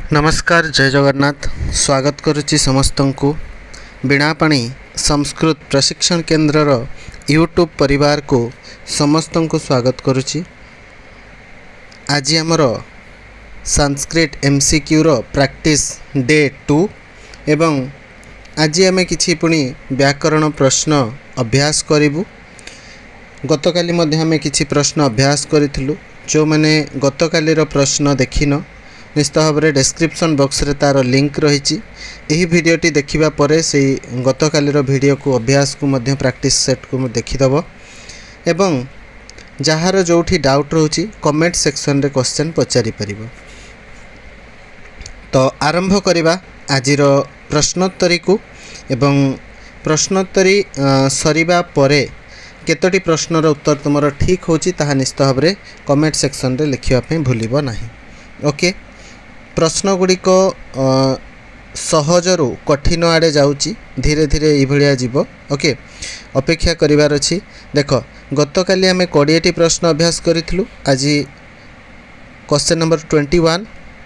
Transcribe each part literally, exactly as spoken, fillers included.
नमस्कार, जय जगन्नाथ। स्वागत करुच्ची समस्त को बीणापाणी संस्कृत प्रशिक्षण केन्द्र यूट्यूब परिवार को समस्त को स्वागत करुच्ची। आज आमर संस्कृत एमसीक्यू रो प्रैक्टिस डे टू एवं आज आम कि पुणी व्याकरण प्रश्न अभ्यास करूँ। गतकाली आम कि प्रश्न अभ्यास करूँ। जो मैंने गतकाली प्रश्न देखिन निश्चित भाव में डिस्क्रिप्शन बॉक्स रे तार लिंक रही। यही वीडियोटी देखिबा परे से गतकाली वीडियो को अभ्यास को मध्य प्रैक्टिस सेट को देखिदब एवं जहार जोठी डाउट रोची कमेंट सेक्शन रे क्वेश्चन पचारि परिबो। तो आरंभ करिबा आजिर प्रश्नोत्तरी को एवं प्रश्नोत्तरी सरिबा परे केतोटी प्रश्नर उत्तर तुमर ठीक होची ताहा निश्चित भाव में कमेंट सेक्शन रे लिखिबा पे भूलिबो नाही। ओके, प्रश्न गुड़िक सहजरू कठिन आड़े जाऊँगी, धीरे धीरे ये जीव। ओके, अपेक्षा करिवार अछि। देख गतकाली आम कोड़े प्रश्न अभ्यास करूँ। आज क्वेश्चन नंबर ट्वेंटी वन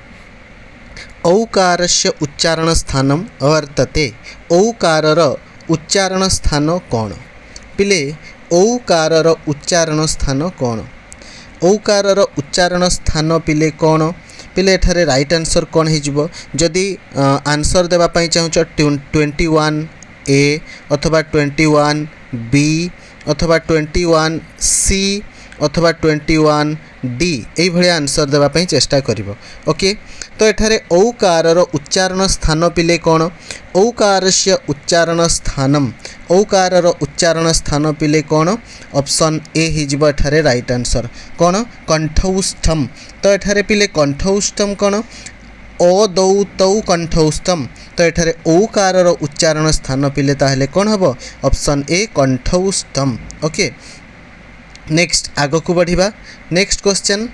औकारस्य उच्चारण स्थानम वर्तते। औकारर उच्चारण स्थान कौन? पिले औकारर उच्चारण स्थान कौन? औकारर उच्चारण स्थान पिले कौन? पिले एठारे राइट आंसर कौन हो? जदि आंसर देवाई चाहूँ ट्वेंटी वन ए अथवा ट्वेंटी वन बी अथवा ट्वेंटी वन सी अथवा ट्वेंटी वन डी यही आंसर देवाई चेष्टा करिवो। ओके, तो एठारे औकारर उच्चारण स्थान पिले कौन? औकारस्य उच्चारण स्थानम औकारर उच्चारण स्थान पिले कौन? ऑप्शन ए हिजबो एठारे राइट आंसर। कौन? कंठौष्ठम। तो एठारे पिले कंठौष्ठम कौन? ओ दौ तौ कंठौष्ठम। तो एठारे औकारर उच्चारण स्थान पिले ताहले कौन हबो? ऑप्शन ए कंठौष्ठम। ओके, नेक्स्ट आग को बढ़िबा। Next question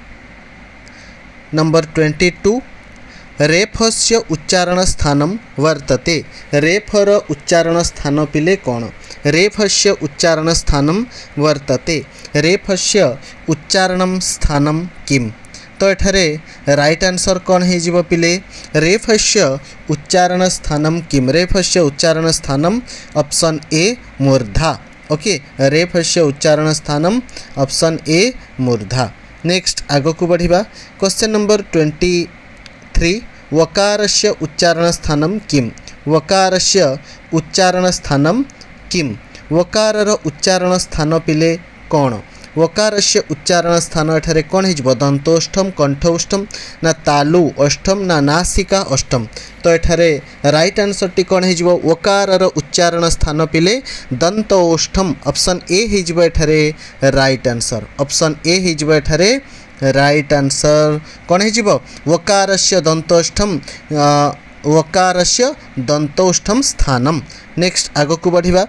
number twenty two रेफस्य उच्चारण स्थानम वर्तते। रेफर उच्चारण स्थान पिले कौन? रेफस्य उच्चारण स्थानम वर्तते। रेफस्य उच्चारण स्थानम किम? तो एठारे राइट आंसर कौन हो पिले? रेफस्य उच्चारण स्थानम किम? रेफस्य उच्चारण स्थानम ऑप्शन ए मूर्धा। ओके, रेफस्य उच्चारण स्थानम ऑप्शन ए मूर्धा। नेक्स्ट आग को बढ़िबा। क्वेश्चन नंबर ट्वेंटी थ्री वकारस्य उच्चारण स्थानम किम? वकारस्य उच्चारण स्थानम किम? वकारर उच्चारण स्थान पिले कौन? वकारस्य उच्चारण स्थान एठारे कौन हो? दंतोष्ठम, कंठौष्ठम ना तालु अष्टम ना नासिका अष्टम? तो एठारे राइट आंसर टी कौन हो? वकारर उच्चारण स्थान पिले दंतोष्ठम। ऑप्शन ए हो एठारे राइट आंसर। ऑप्शन ए हो एठारे राइट आंसर। कौन हो? वकारस्य दंतोष्ठम वकारस्य दंतोष्ठम स्थानम। नेक्स्ट आग को बढ़िबा।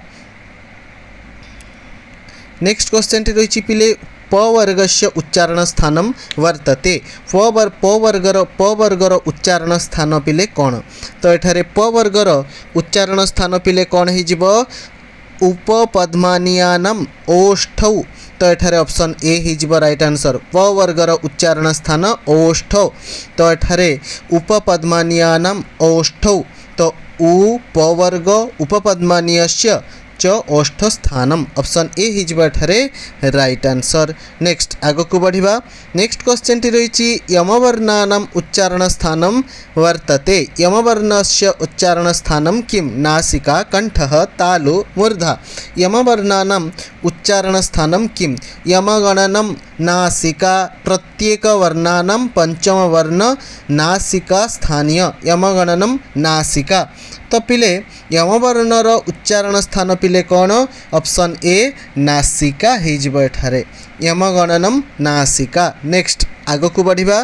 नेक्स्ट क्वेश्चन टी रही पिले प वर्गस्य उच्चारण स्थानम वर्तते। प वर प वर्गर प वर्गर उच्चारण स्थान पिले कौन? तो एठारे प वर्गर उच्चारण स्थान पिले कौन हो? उपपद्मानियानम ओष्ठौ। तो एठारे ऑप्शन ए हिजबो राइट आंसर। प वर्गर उच्चारण स्थान ओष्ठौ। तो एठारे उपपद्मानियानम ओष्ठौ। तो उ प वर्ग उपपद्मानीयस्य च ओष्ठ स्थानम। ऑप्शन ए हिजबो एठारे राइट आंसर। नेक्स्ट आग को बढ़िबा। नेक्स्ट क्वेश्चन टी रही यमवर्णानाम उच्चारण स्थानम वर्तते। यमवर्णस्य उच्चारण स्थानम किम? नासिका, कंठः, तालु, मूर्धा। यमवर्णानाम उच्चारण स्थानम किम? यमगणनम नासिका प्रत्येक वर्णानाम पंचम वर्ण नासिका स्थानीय यमगणनम नासिका। तो पिले यमवर्णर उच्चारण स्थान पिले कौन? ऑप्शन ए नासिका हिजबो एठारे यमगणनम नासिका। नेक्स्ट आग को बढ़िबा।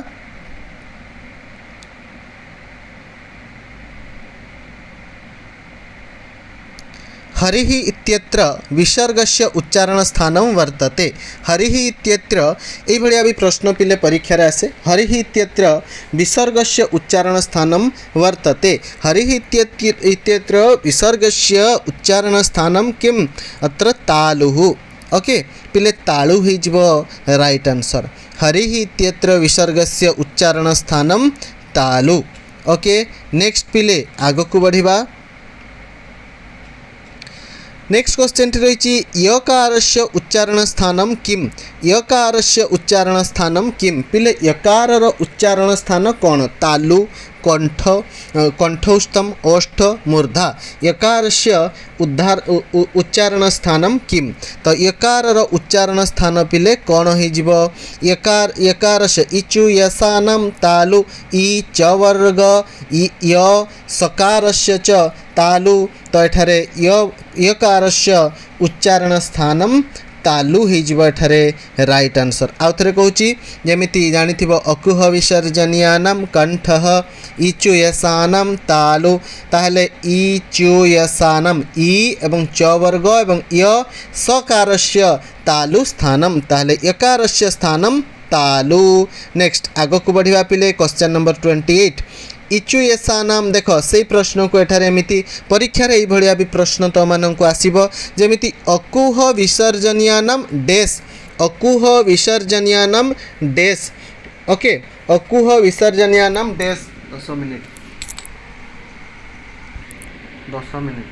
हरिः इत्यत्र विसर्गस्य उच्चारण स्थानम वर्तते। हरिः इत्यत्र एई भलिया भी प्रश्न पिले परीक्षा रे आसे। हरिः इत्यत्र विसर्गस्य उच्चारण स्थानम वर्तते। हरिः इत्यत्र विसर्गस्य उच्चारण स्थानम किम? अत्र तालुः। ओके, पिले तालु हिजबो राइट आंसर। हरिः इत्यत्र विसर्गस्य उच्चारण स्थानम तालु। ओके नेक्स्ट पिले आग को बढ़िबा। नेक्स्ट क्वेश्चन रही यकारस्य उच्चारण स्थानम किम यकारस्य उच्चारण स्थानम किम पिले यकारर उच्चारण स्थान कौन तालु कंठ कंठौष्ठम ओष्ठ मूर्धा यकारस्य उद्धार उच्चारण स्थानम किम तो यकारर उच्चारण स्थान पिले कौन हो यकार यकारस्य इचु यसानम तालु इ च वर्ग इ य सकारस्य च तालु तो एठारे य यकारस्य उच्चारण स्थानम तालु होठे राइट आंसर। आउ थे कहूँ जमीती जानी अकुह विसर्जनीयानाम कंठ इचुयसानाम तालु ताहले इचुयसानाम इ एवं च वर्ग एवं य सकारस्य तालु स्थानम ताहले यकारस्य स्थानम तालु। नेक्स्ट आग को बढ़िया पिले क्वेश्चन नंबर ट्वेंटी एट इचु यसानाम देख से प्रश्न को एठारे एमिति परीक्षा रे भलिया भी प्रश्न तो मानक आसीबो जेमिति अकुह विसर्जनीयानाम डैश अकुह विसर्जनीयानाम डैश ओके अकुह विसर्जनीयानाम डैश दस मिनिट दस मिनिट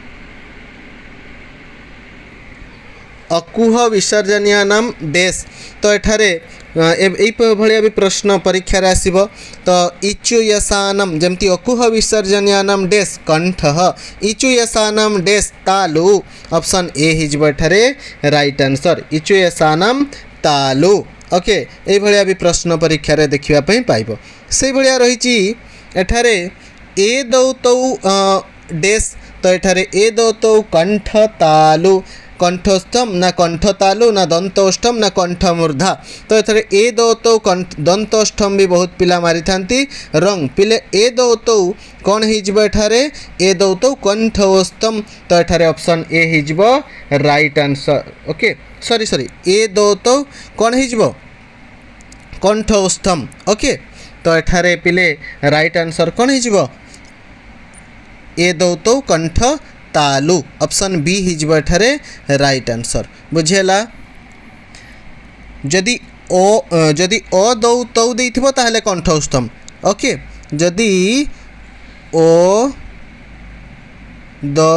अकुह विसर्जनीयानाम डैश तो एठारे भाया भी प्रश्न परीक्षा रे आसीबो तो इचु यसानम जमती अकुह विसर्जनीयानाम डैश कंठ इचु यसानम डैश तालु ऑप्शन ए हिजबो एठारे राइट आंसर इचु यसानम तालु ओके ए भाया भी प्रश्न परीक्षा रे देखिबा पई पाइबो से भाया रहिची एठारे ए दौ तौ डैश तो एठारे ए दौ तौ कंठ तालु कंठस्थम ना कंठतालु ना दंतोष्ठम ना कंठमूर्धा तो एथरे ए दौतौ दंतोष्ठम भी बहुत पिला मारी थांती रंग पिले ए दौतौ कौन हिजबो एठारे ए दौतौ कंठोस्थम तो एठारे ऑप्शन ए हिजबो right answer okay sorry sorry ए दौतौ कौन हिजबो कंठोस्थम ओके तो एठारे पिले राइट आंसर कौन हिजबो ए दौतौ कंठ तालु ऑप्शन बी हिजबो एठारे राइट आंसर बुझेला जदि ओ जदि ओ दौ तौ देइथिबो ताहले कंठस्थम ओके जदि ओ दौ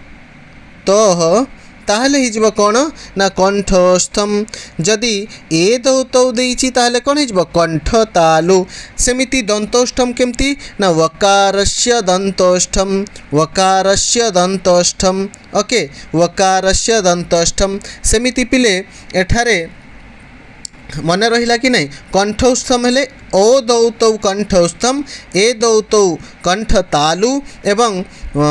तो ताहले हिजबो कोन ना कंठस्थम जदि ए दौ तौ देइछि ताहले कोन हिजबो कंठ तालु सेमिति दंतोष्ठम केमती ना वकारस्य दंतोष्ठम वकारस्य दंतोष्ठम ओके वकारस्य दंतोष्ठम सेमिति पिले एठारे मन रहिला कि नहीं कंठस्थम हेले ओ दौतौ कंठस्थम ए दौतौ कंठ तालु एवं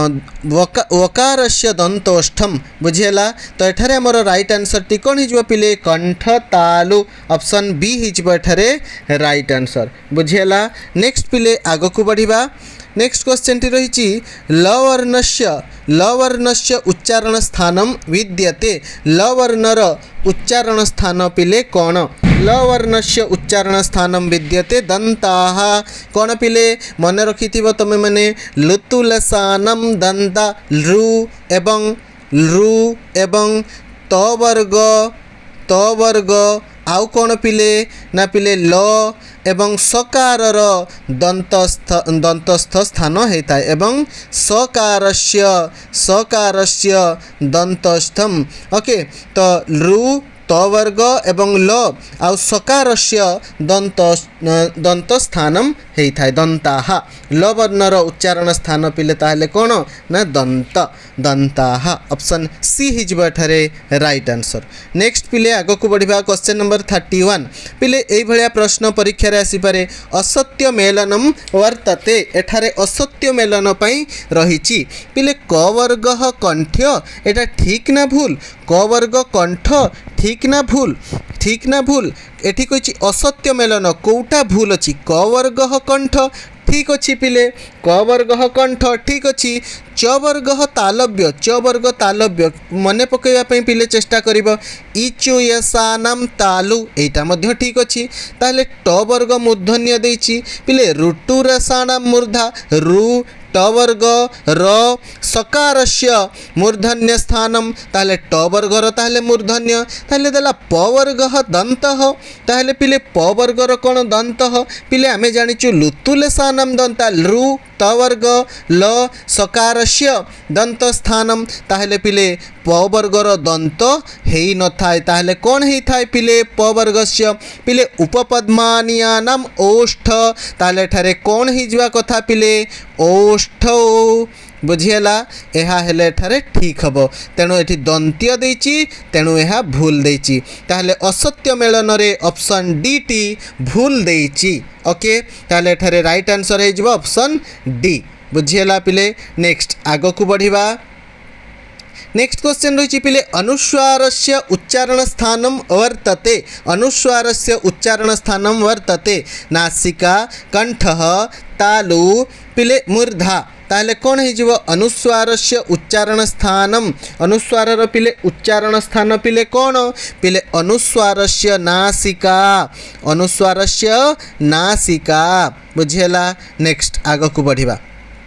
वकारस्य दंतोष्ठम बुझेला तो एठारे हमर राइट आंसर टी कोन हिजबो पिले कंठ तालु ऑप्शन बी हिजबो एठारे राइट आंसर बुझेला। नेक्स्ट पिले आग को बढ़िबा नेक्स्ट क्वेश्चन टी रही ल वर्णस्य ल वर्णस्य उच्चारण स्थानम विद्यते ल वर्णर उच्चारण स्थान पिले कौन ल वर्णस्य उच्चारण स्थानम विद्यते दंताः कौन पिले मन रखिथिबो तमे माने लुतुलसानम दंता लृ एवं लृ एवं त वर्ग त वर्ग आउ कौन पिले ना पिले ल एवं सकारर दंतस्थ दंतस्थ स्थान होता है एवं सकारस्य सकारस्य दंतस्थम ओके तो लृ त वर्ग एवं ल आउ सकारस्य दंत दंत स्थानम होता है दंताः ल वर्णर उच्चारण स्थान पिले ताहले कौन ना दंत दंताः ऑप्शन सी हिजबो एठारे राइट आंसर। नेक्स्ट पिले आग को बढ़िबा क्वेश्चन नंबर थर्टी वन पिले एई भलिया प्रश्न परीक्षा रे आसी पारे असत्य मेलनम वर्तते एठारे असत्य मेलन पई रहिछि पिले क वर्ग कंठ्य एटा ठीक ना भूल क वर्ग कंठ ठीक ना भूल ठीक ना भूल एठी कहिछि असत्य मेलन कोउटा भूल अछि क वर्ग कंठ ठीक अच्छी पिले क वर्ग कंठ ठीक अच्छी च वर्ग तालव्य च वर्ग तालव्य मन पकईवाई पिले चेष्टा कर इचु यसानाम तालु एटा मध्य ठीक अच्छी ताहले ट वर्ग मूर्धन्य देछि पिले ऋतु रसानाम मूर्धा रु ट वर्ग र सकारस्य मूर्धन्य स्थानम ताहले ट वर्ग र ताहले मूर्धन्य ताहले देला प वर्ग दंतः ताहले पिले प वर्ग र कोन दंतः पिले आमे जानिचु लुतुलेसानम दंता लृ त वर्ग ल सकारस्य दंत स्थानम ताहले पिले प वर्गर दंत हेई न थाए ताहले कौन हेई थाए पिले प वर्गस्य पिले उपपद्मानियानाम ओष्ठ ताहले ठारे कौन हेई जिवा कथा पिले ओष्ठ बुझीगला यह हेले ठारे ठीक हम तेणु ये दंत्य देची तेणु यह भूल देची ताहले असत्य मेलन रे ऑप्शन डी टी भूल देची ओके ताहले ठारे राइट आंसर है जिवो ऑप्शन डी बुझीगला पिले नेक्स्ट आगो को बढ़िबा नेक्स्ट क्वेश्चन रही पिले अनुस्वारस्य उच्चारण स्थानम वर्तते अनुस्वारस्य उच्चारण स्थानम वर्तते नासिका कंठः तालु पिले मूर्धा ताहले कौन हो अनुस्वारस्य उच्चारण स्थानम अनुस्वारर पिले उच्चारण स्थान पिले कौन पिले अनुस्वारस्य नासिका अनुस्वारस्य नासिका बुझेला नेक्स्ट आग को बढ़िबा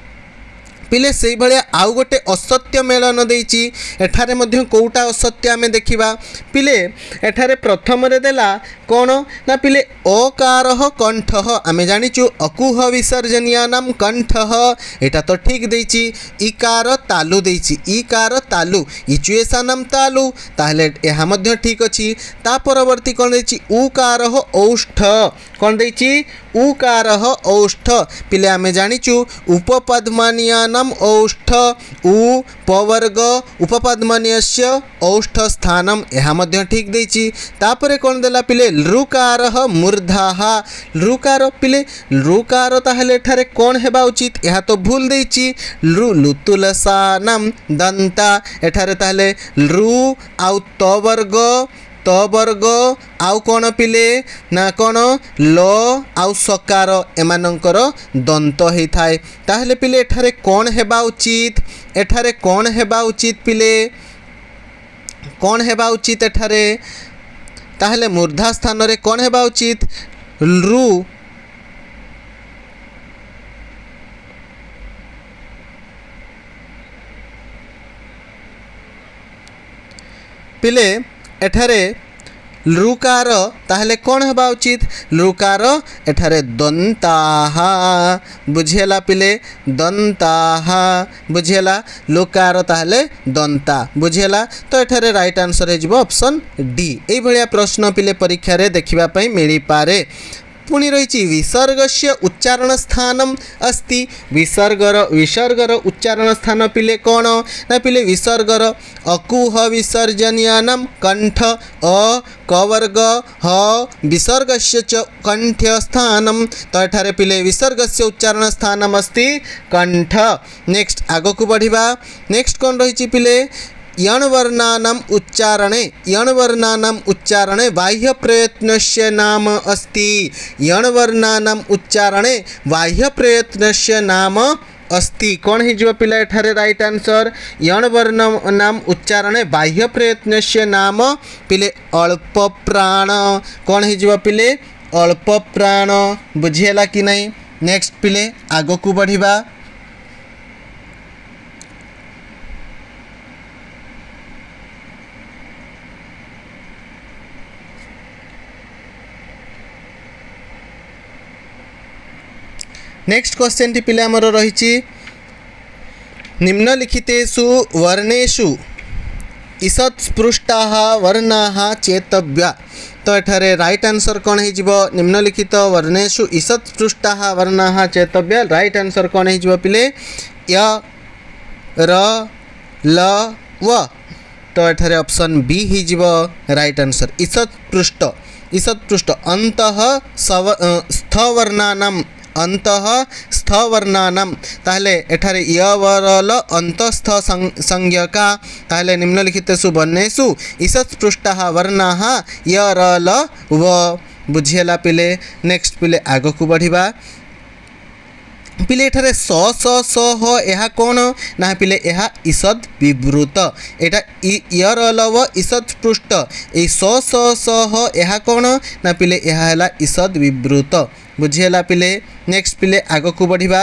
पिले से भाया आउ गोटे असत्य मेलन देची एठारे मध्य कोटा असत्य आमे देखिबा पिले एठारे प्रथम रे देला कौन ना पिले अकारः कंठः आमे जानिचु अकुह विसर्जनीयानाम कंठः एटा तो ठीक देची इकार तालु देची इकार तालु इचुएसानाम तालु ताहले एहा मध्य ठीक अछि ता परवर्ती कोन देची उकारः औष्ठ कोन देची उकारः औष्ठ पिले आमे जानिचु उपपद्मानियानाम औष्ठ उ पवर्ग उपपद्मानीयस्य औष्ठ स्थानम यह मध्य ठीक देची तापरे कौन देला पिले लृकारः मूर्धाः लृकार पिले लृकार ताहले ठारे कौन हेबा उचित यह तो भूल देची लृ लुतुलसानाम दंता एठारे ताहले लृ आउ त वर्ग त वर्ग आउ कौन पिले ना कौन ल आउ सकार एमानंकर दंत ही थाए ताहले पिले एठारे कौन हेबा उचित एठारे कौन हेबा उचित पिले कौन हेबा उचित एठारे ताहले मूर्धा स्थान रे कौन हेबा उचित लृ पिले एठारे लृकार ताहले कौन हेबा उचित लृकार एठारे दंताः बुझेला पिले दंताः बुझेला लृकार ताहले दंता बुझेला तो एठारे राइट आंसर है जिवो ऑप्शन डी एई भलिया प्रश्न पिले परीक्षा रे देखिबा पई मिली पारे पुणी रही विसर्गस्य उच्चारण स्थानम अस्ति विसर्गर विसर्गर उच्चारण स्थान पिले कौन ना पिले विसर्गर अकुह विसर्जनीयानाम कंठ अ कवर्ग ह विसर्गस्य च कंठ्य स्थानम तो एठारे पिले विसर्गस्य उच्चारण स्थानम अस्ति कंठ नेक्स्ट आगो को बढ़िबा नेक्स्ट कौन रही पिले यणवर्णानाम उच्चारणे यणवर्णानाम उच्चारणे बाह्य प्रयत्नस्य नाम अस्ति यणवर्णानाम उच्चारणे बाह्य प्रयत्नस्य नाम अस्ति कौन हो पिला एठारे राइट आंसर यणवर्णानाम उच्चारणे बाह्य प्रयत्नस्य नाम पिले अल्प प्राण कौन हो पिले अल्प प्राण बुझेला कि नहीं नेक्स्ट पिले आगो को बढ़िबा नेक्स्ट क्वेश्चन टी पिले आमर रही निम्नलिखितेषु वर्णेषु ईषत् स्पृष्टाः वर्णाः चेतव्या तो एठारे राइट आंसर कौन हो निम्नलिखित वर्णेषु ईषत् स्पृष्टाः वर्णाः चेतव्या राइट आंसर कौन हो पिले य र ल व तो एठारे ऑप्शन बी हो राइट आंसर ईषत् पृष्ठ ईषत् पृष्ठ अंतः सव स्थवर्णानाम अंतः स्थवर्णानाम ताहले एठारे यवरल अंतस्थ संज्ञका ताहले निम्नलिखितेषु वर्णेषु ईषत् स्पृष्टाः वर्णाः यरल व बुझेला पिले नेक्स्ट पिले आगो को बढ़िबा पिले एठारे स स स ह यह कौन ना पिले यह ईषद विवृत एटा यरल व ईषद पृष्ठ ए स स स ह यह कौन ना पिले यह है ईषद विवृत बुझेला पिले नेक्स्ट पिले आगो को बढ़िबा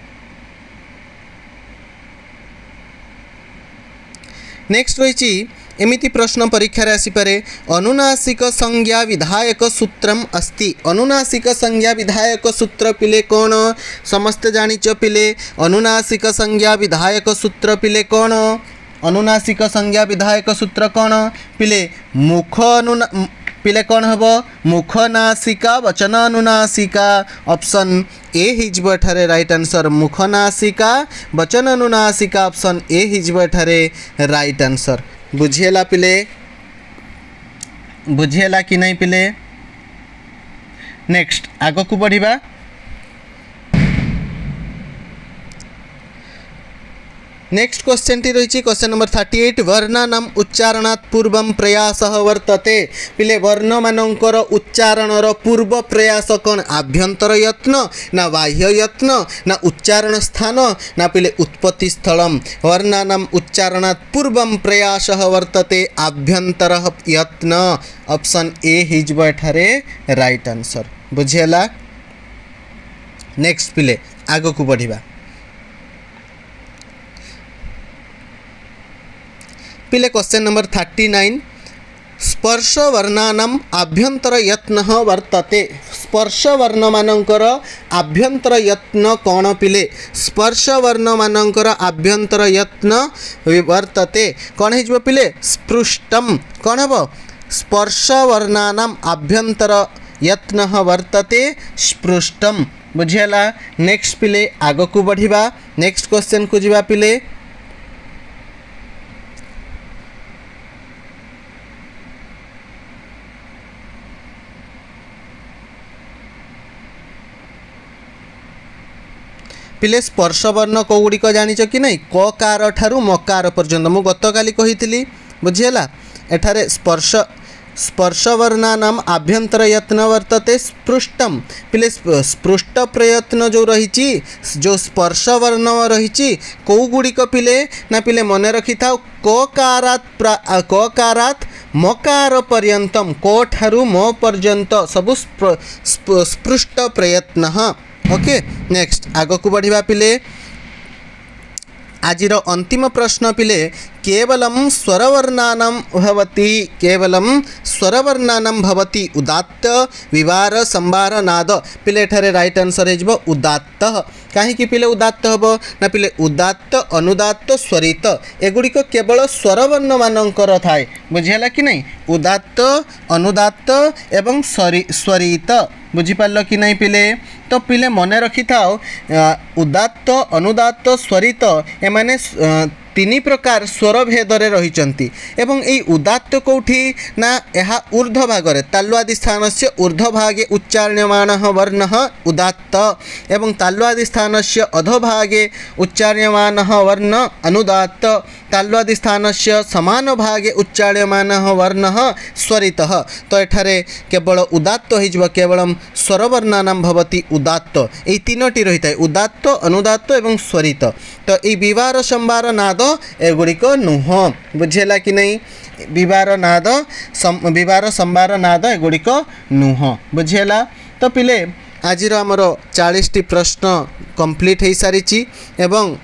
नेक्स्ट रही एमिति प्रश्न परीक्षा रे आसीपारे अनुनासिक संज्ञा विधायक सूत्रम अस्ति अनुनासिक संज्ञा विधायक सूत्र पिले कौन समस्त जानिच पिले अनुनासिक संज्ञा विधायक सूत्र पिले कौन अनुनासिक संज्ञा विधायक सूत्र कौन पिले मुख अनुना पिले कौन हम मुख नासिका वचन अनुनासिका ऑप्शन ए हिजब एठारे राइट आंसर मुख नासिका वचन अनुनासिका ऑप्शन ए हिजब एठारे राइट आंसर बुझेला पिले बुझेला कि नहीं पिले नेक्स्ट आग को बढ़िबा नेक्स्ट क्वेश्चन टी रही क्वेश्चन नंबर थर्टी एट वर्णानाम उच्चारणात् पूर्वं प्रयासः वर्तते पिले वर्ण मानकर उच्चारणर पूर्व प्रयास कौन आभ्यंतर यत्न ना बाह्य यत्न ना उच्चारण स्थान ना पिले उत्पत्ति स्थलम वर्णानाम उच्चारणात् पूर्वं प्रयासः वर्तते आभ्यंतर यत्न ऑप्शन ए हिजब एठारे राइट आंसर बुझेला नेक्स्ट पिले आग को बढ़िबा पिले क्वेश्चन नंबर थर्टी नाइन स्पर्श वर्णानाम आभ्यंतर यत्न वर्तते स्पर्श वर्ण मानकर आभ्यंतर यत्न कौन पिले स्पर्श वर्ण मानकर आभ्यंतर यत्न वर्तते कौन हो पिले स्पृष्टम कौन हम स्पर्श वर्णानाम आभ्यंतर यत्न वर्तते स्पृष्टम बुझेला नेक्स्ट पिले आग को बढ़िबा नेक्स्ट क्वेश्चन को जीवा पिले पिले स्पर्श वर्ण कौगुड़िक जानिच कि नहीं क कार ठारू मकार पर्यंत मु गतकाली कही बुझीगला एठारे स्पर्श स्पर्श वर्णानाम आभ्यंतर यत्न वर्तते स्पृष्टम पिले स्पृष्ट प्रयत्न जो रही जो स्पर्श वर्ण रही कौगुड़िक पिले ना पिले मन रखी था क कारात क कारात मकार पर्यंतम क ठारू म पर्यंत सबु स्पृष्ट प्रयत्न ओके नेक्स्ट आग को बढ़िबा पिले आजिर अंतिम प्रश्न पिले केवलम स्वरवर्णानाम भवति केवलम स्वरवर्णानाम भवति उदात्त विवार संवार नाद पिले ठारे राइट आंसर है उदात्त कहीं पिले उदात्त हम ना पिले उदात्त अनुदात्त स्वरित एगुड़िक केवल स्वरवर्ण मानकर थाए बुझीगला कि नहीं उदात्त अनुदात्त एवं स्वरित बुझीपार कि नहीं पिले तो पिले मन रखी था उदात्त अनुदात्त स्वरित एमाने तीन प्रकार स्वर भेदरे रही एवं यही उदात्त कौटी ना यह ऊर्ध्व भागरे तालुआदि स्थान से ऊर्ध्व भागे उच्चार्यमाण वर्ण उदात्त एवं तालुआदि स्थान से अधोभागे उच्चार्यमाण वर्ण अनुदात्त तालुआदि स्थान से समान भागे उच्चार्यमाण वर्ण स्वरित तो एठारे केवल उदात्त हो केवल स्वरवर्णानां भवति उदात्त यही तीनोटी रही है उदात्त अनुदात्त एवं स्वरित तो ये विवार संवार नाद एगुड़िक नुह बुझेला कि नहीं विवार नाद विवार संवार नाद एगुड़िक नुह बुझेला तो पिले आज आमर चालीस टी प्रश्न कंप्लीट हो सारी एवं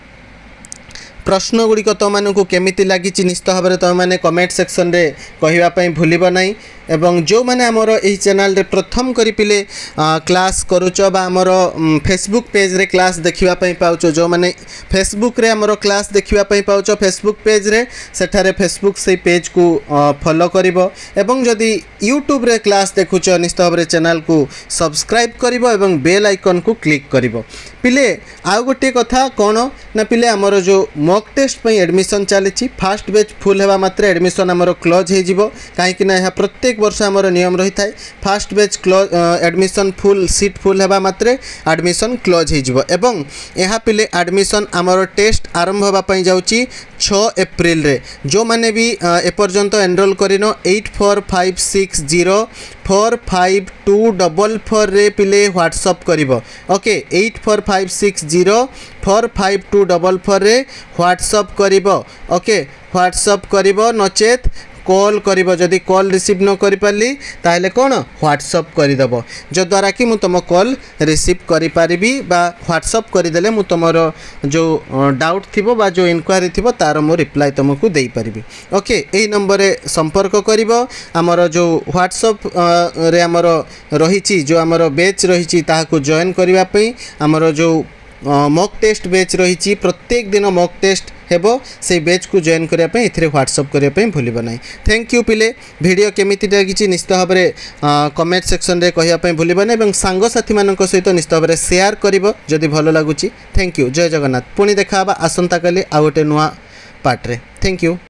प्रश्न गुड़िक तुम मानू केमिति लगी निश्चित भाव में तुम मैंने कमेंट सेक्शन रे कहवाई भूल नहीं एवं जो मैंने आमर यही चैनल रे प्रथम करी पिले क्लास करुच बा आमर फेसबुक पेज रे क्लास देखापी पाउच जो मैंने फेसबुक रे आमर क्लास देखापी पाउच फेसबुक पेज रे सेठारे फेसबुक से पेज को फॉलो करिवो एवं जदि यूट्यूब रे क्लास देखुच निश्चित भाव में चैनल को सब्सक्राइब करिवो एवं बेल आइकन को क्लिक करिवो पिले आउ गोटे कथा कौन ना पिले आमर जो मॉक टेस्ट पे एडमिशन चली फास्ट बैच फुल होगा मात्र एडमिशन आमर क्लोज हो कहीं ना प्रत्येक वर्ष आमर नियम रही है fast batch close admission full seat full होगा मात्र एडमिशन क्लोज हो एवं यह पिले एडमिशन आमर टेस्ट आरंभ होगापी जाऊँगी छह एप्रिल रे जो मैंने भी एपर्यंत एनरोल करिनो eight four five six zero four five two double four रे पिले व्हाट्सअप करिवो okay eight four five six zero four five two double four रे व्हाट्सअप करिवो ओके व्हाट्सअप करिवो नचेत कॉल करिवो जदि कॉल रिसीव न करि पारली ताहले कोन व्हाट्सएप करिदबो जो द्वारा कि मु तुम कॉल रिसीव करि पारिबी बा व्हाट्सएप करि देले मु तुमरो जो डाउट थिबो बा जो इनक्वायरी थिबो तार मु रिप्लाई तुमको देई पारिबी। ओके एई नंबर रे संपर्क करिवो हमर जो व्हाट्सएप रे हमर रहिछि जो हमर बैच रहिछि ताहाको जॉइन करिवा पई हमर जो मॉक टेस्ट बैच रही प्रत्येक दिन मॉक टेस्ट हेबो से बैच को जॉइन करिया पे एथिरे व्हाट्सएप करिया पे भूलिबो नाही। थैंक यू पिले वीडियो केमिति लागिछि निश्चित भाव में कमेंट सेक्शन रे कहिया पे भूलिबो नाही एवं सांग साथी मानक सहित निश्चित भाव में शेयर करिवो जदि भलो लागुछि। थैंक यू जय जगन्नाथ पुणी देखा आसंता काली आ गोटे नुआ पार्ट रे। Thank you.